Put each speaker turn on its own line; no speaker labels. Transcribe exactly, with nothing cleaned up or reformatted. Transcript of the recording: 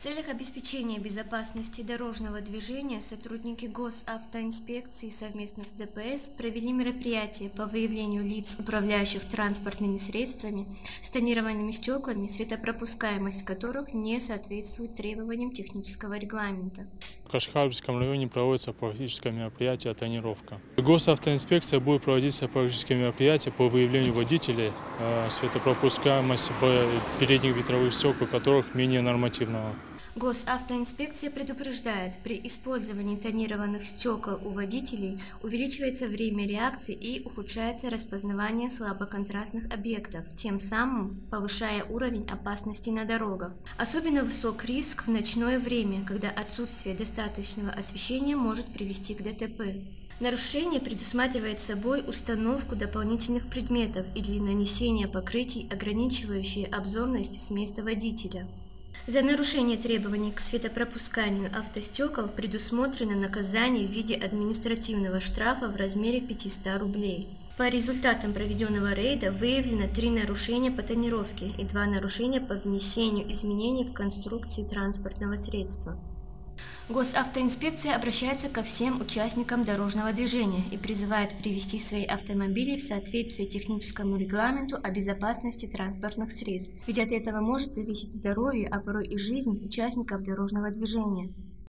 целях обеспечения безопасности дорожного движения сотрудники Госавтоинспекции совместно с Дэ Пэ Эс провели мероприятие по выявлению лиц, управляющих транспортными средствами с тонированными стеклами, светопропускаемость которых не соответствует требованиям технического регламента.
В Кашхарском районе проводится профилактическое мероприятие «Тонировка». Госавтоинспекция будет проводить профилактические мероприятия по выявлению водителей, э, светопропускаемости передних ветровых стекол которых менее нормативного.
Госавтоинспекция предупреждает, при использовании тонированных стекол у водителей увеличивается время реакции и ухудшается распознавание слабоконтрастных объектов, тем самым повышая уровень опасности на дорогах. Особенно высок риск в ночное время, когда отсутствие достаточного освещения может привести к Дэ Тэ Пэ. Нарушение предусматривает собой установку дополнительных предметов или нанесение покрытий, ограничивающие обзорность с места водителя. За нарушение требований к светопропусканию автостекол предусмотрено наказание в виде административного штрафа в размере пятисот рублей. По результатам проведенного рейда выявлено три нарушения по тонировке и два нарушения по внесению изменений в конструкции транспортного средства. Госавтоинспекция обращается ко всем участникам дорожного движения и призывает привести свои автомобили в соответствие техническому регламенту о безопасности транспортных средств, ведь от этого может зависеть здоровье, а порой и жизнь участников дорожного движения.